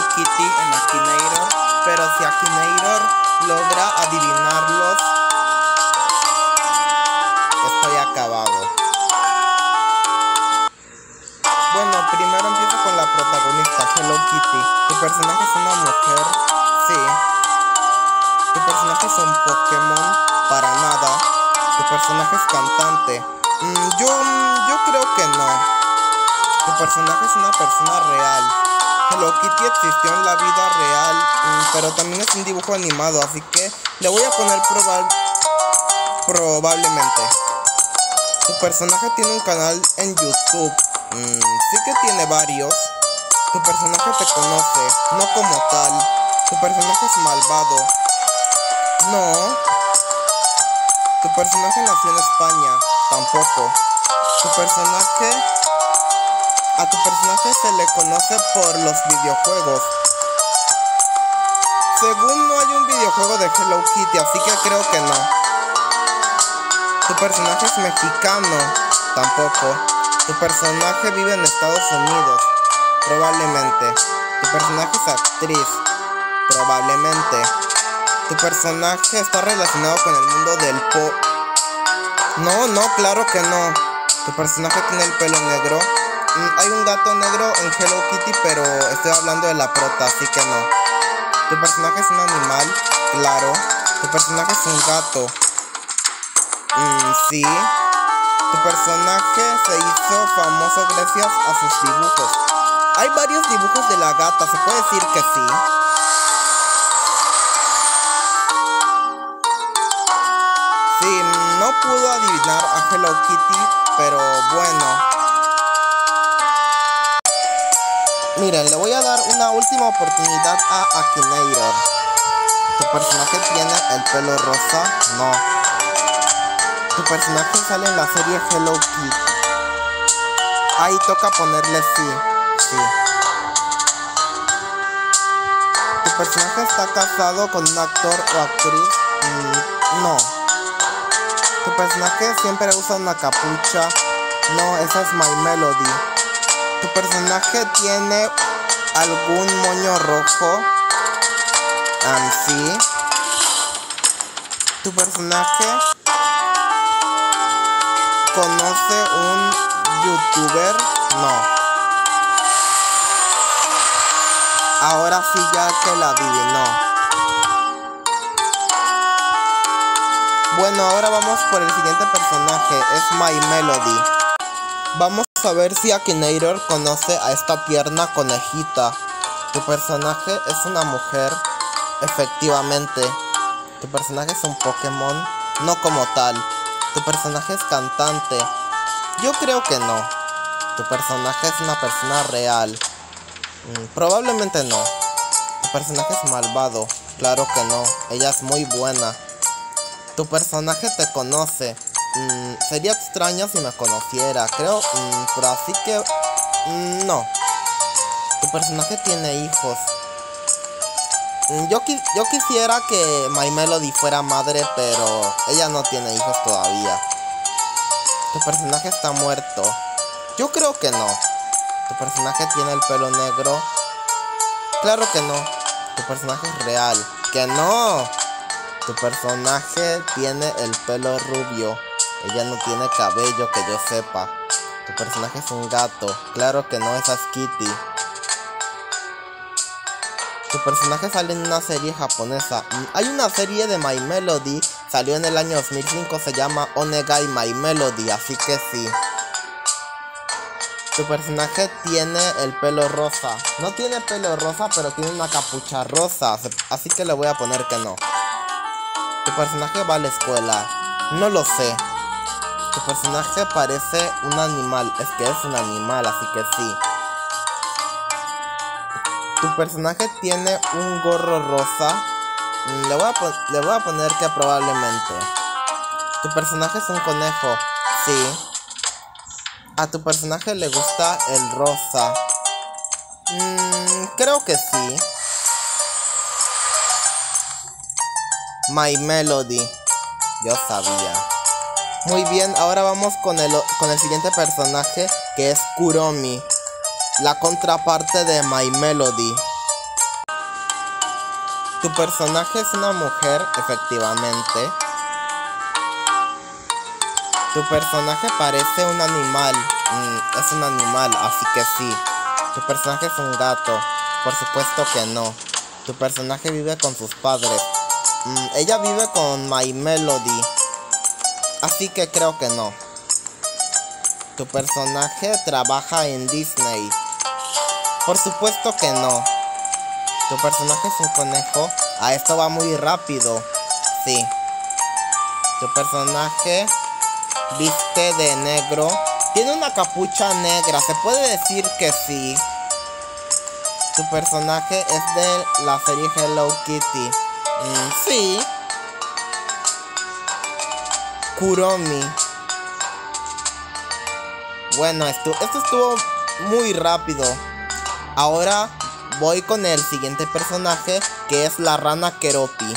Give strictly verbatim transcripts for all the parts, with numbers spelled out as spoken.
Kitty en Akinator, pero si Akinator logra adivinarlos, estoy acabado. Bueno, primero empiezo con la protagonista, Hello Kitty. Tu personaje es una mujer, sí. Tu personaje es un Pokémon, para nada. Tu personaje es cantante. Mm, yo, yo creo que no. Tu personaje es una persona real. Hello Kitty existió en la vida real, mm, pero también es un dibujo animado, así que le voy a poner probab probablemente. Tu personaje tiene un canal en YouTube. Mm, sí que tiene varios. Tu personaje te conoce, no como tal. Tu personaje es malvado. No. Tu personaje nació en España. Tampoco. Tu personaje... A tu personaje se le conoce por los videojuegos. Según no hay un videojuego de Hello Kitty, así que creo que no. Tu personaje es mexicano. Tampoco. Tu personaje vive en Estados Unidos. Probablemente. Tu personaje es actriz. Probablemente. Tu personaje está relacionado con el mundo del po... No, no, claro que no. Tu personaje tiene el pelo negro. Mm, hay un gato negro en Hello Kitty, pero estoy hablando de la prota, así que no. Tu personaje es un animal, claro. Tu personaje es un gato. Mm, sí. Tu personaje se hizo famoso gracias a sus dibujos. Hay varios dibujos de la gata, se puede decir que sí. Sí, no pudo adivinar a Hello Kitty, pero bueno. Miren, le voy a dar una última oportunidad a Akinator. ¿Tu personaje tiene el pelo rosa? No. Tu personaje sale en la serie Hello Kitty. Ahí toca ponerle sí. Sí. ¿Tu personaje está casado con un actor o actriz? Mm, no. ¿Tu personaje siempre usa una capucha? No, esa es My Melody. ¿Tu personaje tiene algún moño rojo? Um, sí. ¿Tu personaje conoce un youtuber? No. Ahora sí, ya que la adivinó. Bueno, ahora vamos por el siguiente personaje. Es My Melody. Vamos a ver si Akinator conoce a esta tierna conejita. Tu personaje es una mujer. Efectivamente. Tu personaje es un Pokémon. No como tal. Tu personaje es cantante. Yo creo que no. Tu personaje es una persona real. Mm, probablemente no. Tu personaje es malvado. Claro que no. Ella es muy buena. Tu personaje te conoce. Mm, sería extraño si me conociera. Creo, mm, pero así que... Mm, no. Tu personaje tiene hijos. Mm, yo, qui yo quisiera que My Melody fuera madre, pero ella no tiene hijos todavía. Tu personaje está muerto. Yo creo que no. Tu personaje tiene el pelo negro. Claro que no. Tu personaje es real. ¡Que no! Tu personaje tiene el pelo rubio. Ella no tiene cabello que yo sepa. Tu personaje es un gato. Claro que no, esa es Kitty. Tu personaje sale en una serie japonesa. Hay una serie de My Melody. Salió en el año dos mil cinco. Se llama Onegai My Melody. Así que sí. Tu personaje tiene el pelo rosa. No tiene pelo rosa, pero tiene una capucha rosa. Así que le voy a poner que no. Tu personaje va a la escuela. No lo sé. Tu personaje parece un animal. Es que es un animal, así que sí. Tu personaje tiene un gorro rosa. Le voy a, le voy a poner que probablemente. Tu personaje es un conejo. Sí. A tu personaje le gusta el rosa. Mm, creo que sí. My Melody. Yo sabía. Muy bien, ahora vamos con el, con el siguiente personaje, que es Kuromi, la contraparte de My Melody. Tu personaje es una mujer, efectivamente. Tu personaje parece un animal. Mm, es un animal, así que sí. Tu personaje es un gato. Por supuesto que no. Tu personaje vive con sus padres. Mm, ella vive con My Melody. Así que creo que no. Tu personaje trabaja en Disney. Por supuesto que no. Tu personaje es un conejo. Ah, esto va muy rápido. Sí. Tu personaje viste de negro. Tiene una capucha negra. Se puede decir que sí. Tu personaje es de la serie Hello Kitty. Mm, sí. Kuromi. Bueno, esto, esto estuvo muy rápido. Ahora voy con el siguiente personaje, que es la rana Keroppi.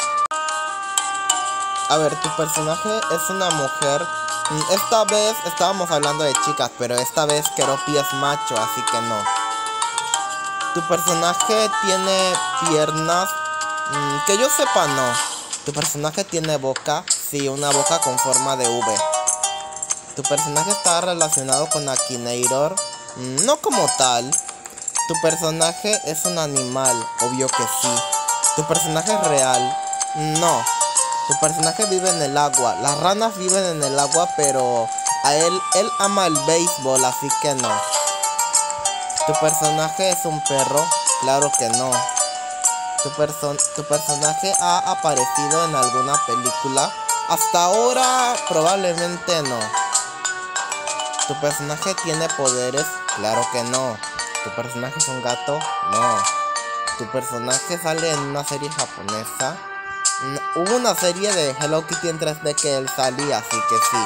A ver, tu personaje es una mujer. Esta vez estábamos hablando de chicas, pero esta vez Keroppi es macho, así que no. Tu personaje tiene piernas. Mm, que yo sepa, no. Tu personaje tiene boca. Sí, una boca con forma de V. Tu personaje está relacionado con Akinator. Mm, no como tal. Tu personaje es un animal. Obvio que sí. Tu personaje es real. No. Tu personaje vive en el agua. Las ranas viven en el agua, pero a él, él ama el béisbol, así que no. Tu personaje es un perro. Claro que no. Tu, perso tu personaje ha aparecido en alguna película. Hasta ahora probablemente no. ¿Tu personaje tiene poderes? Claro que no. ¿Tu personaje es un gato? No. ¿Tu personaje sale en una serie japonesa? No. Hubo una serie de Hello Kitty en tres D que él salía, así que sí.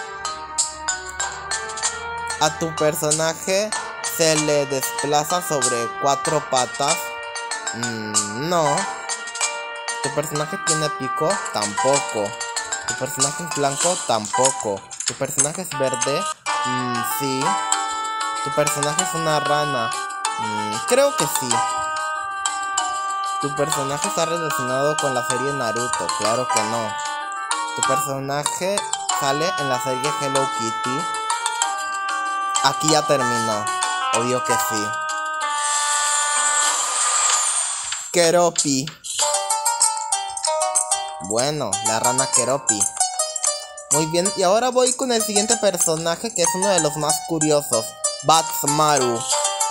¿A tu personaje se le desplaza sobre cuatro patas? Mm, no. ¿Tu personaje tiene pico? Tampoco. ¿Tu personaje es blanco? Tampoco. ¿Tu personaje es verde? Mm, sí. ¿Tu personaje es una rana? Mm, creo que sí. ¿Tu personaje está relacionado con la serie Naruto? Claro que no. ¿Tu personaje sale en la serie Hello Kitty? Aquí ya terminó. Obvio que sí. Keroppi. Bueno, la rana Keroppi. Muy bien, y ahora voy con el siguiente personaje, que es uno de los más curiosos. Badtz-Maru.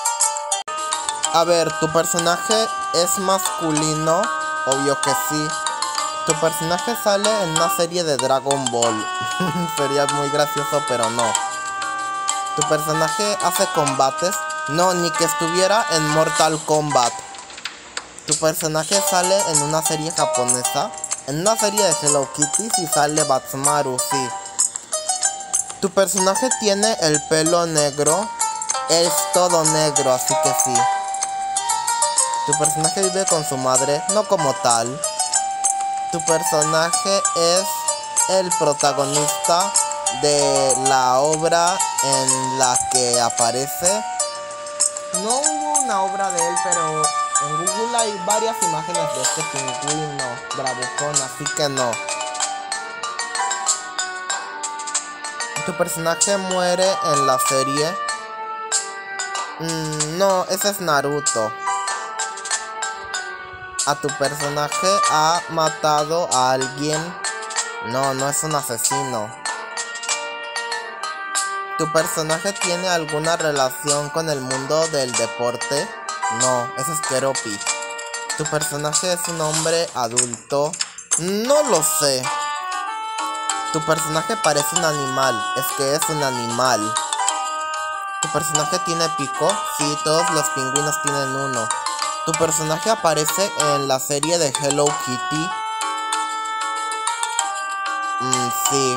A ver, ¿tu personaje es masculino? Obvio que sí. ¿Tu personaje sale en una serie de Dragon Ball? Sería muy gracioso, pero no. ¿Tu personaje hace combates? No, ni que estuviera en Mortal Kombat. ¿Tu personaje sale en una serie japonesa? En una serie de Hello Kitty sí sale Badtz-Maru, sí. ¿Tu personaje tiene el pelo negro? Es todo negro, así que sí. ¿Tu personaje vive con su madre? No como tal. ¿Tu personaje es el protagonista de la obra en la que aparece? No hubo una obra de él, pero en Google hay varias imágenes de este pingüino bravucón, así que no. ¿Tu personaje muere en la serie? Mm, no, ese es Naruto. ¿A tu personaje ha matado a alguien? No, no es un asesino. ¿Tu personaje tiene alguna relación con el mundo del deporte? No, ese es Keroppi. ¿Tu personaje es un hombre adulto? No lo sé. ¿Tu personaje parece un animal? Es que es un animal. ¿Tu personaje tiene pico? Sí, todos los pingüinos tienen uno. ¿Tu personaje aparece en la serie de Hello Kitty? Mm, sí.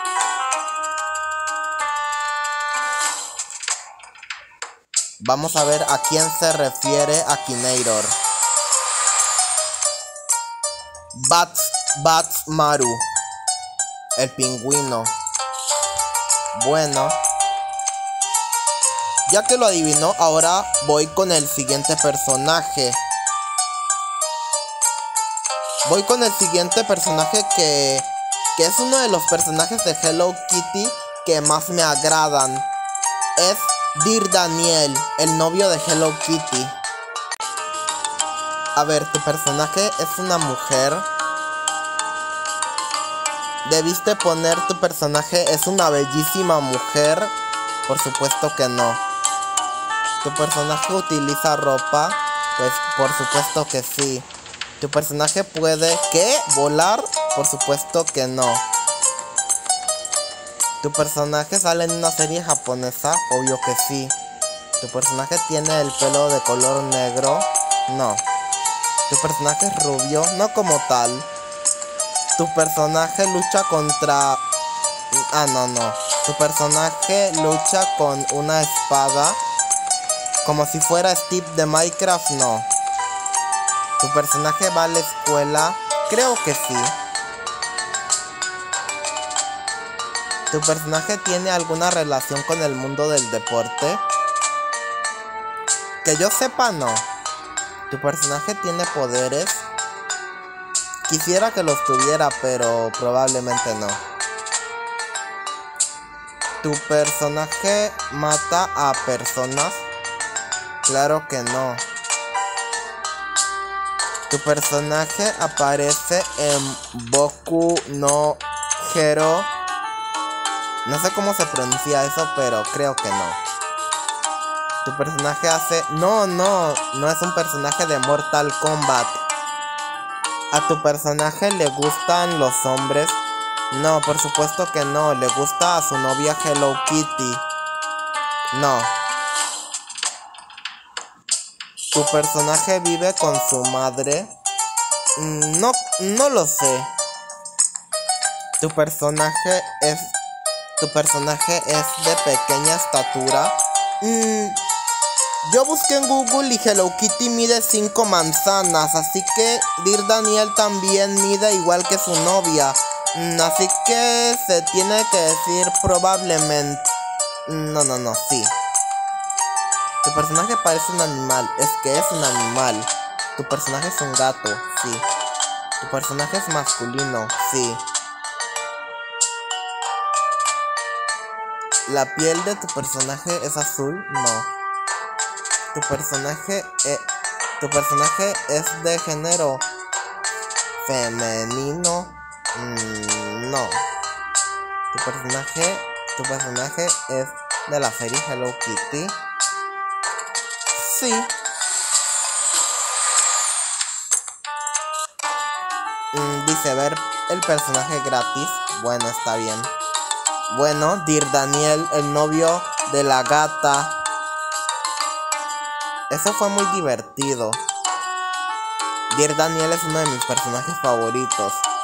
Vamos a ver a quién se refiere Akinator. Bats, Badtz-Maru. El pingüino. Bueno. Ya que lo adivinó, ahora voy con el siguiente personaje. Voy con el siguiente personaje que, que es uno de los personajes de Hello Kitty que más me agradan. Es Dear Daniel, el novio de Hello Kitty. A ver, tu personaje es una mujer. ¿Debiste poner tu personaje es una bellísima mujer? Por supuesto que no. ¿Tu personaje utiliza ropa? Pues por supuesto que sí. ¿Tu personaje puede, qué? ¿Volar? Por supuesto que no. ¿Tu personaje sale en una serie japonesa? Obvio que sí. ¿Tu personaje tiene el pelo de color negro? No. ¿Tu personaje es rubio? No como tal. ¿Tu personaje lucha contra... Ah, no, no. ¿Tu personaje lucha con una espada? Como si fuera Steve de Minecraft? No. ¿Tu personaje va a la escuela? Creo que sí. ¿Tu personaje tiene alguna relación con el mundo del deporte? Que yo sepa, no. ¿Tu personaje tiene poderes? Quisiera que los tuviera, pero probablemente no. ¿Tu personaje mata a personas? Claro que no. ¿Tu personaje aparece en Boku no Hero? No sé cómo se pronuncia eso, pero creo que no. ¿Tu personaje hace...? No, no, no es un personaje de Mortal Kombat. ¿A tu personaje le gustan los hombres? No, por supuesto que no. ¿Le gusta a su novia Hello Kitty? No. ¿Tu personaje vive con su madre? No, no lo sé. ¿Tu personaje es... ¿Tu personaje es de pequeña estatura? Mm, yo busqué en Google y Hello Kitty mide cinco manzanas, así que Dear Daniel también mide igual que su novia. Mm, así que se tiene que decir probablemente... No, no, no, sí. Tu personaje parece un animal, es que es un animal. Tu personaje es un gato, sí. Tu personaje es masculino, sí. ¿La piel de tu personaje es azul? No. ¿Tu personaje, eh, tu personaje es de género femenino? Mm, no. ¿Tu personaje, tu personaje es de la serie Hello Kitty? Sí. Mm, dice ver el personaje gratis. Bueno, está bien. Bueno, Dear Daniel, el novio de la gata. Eso fue muy divertido. Dear Daniel es uno de mis personajes favoritos.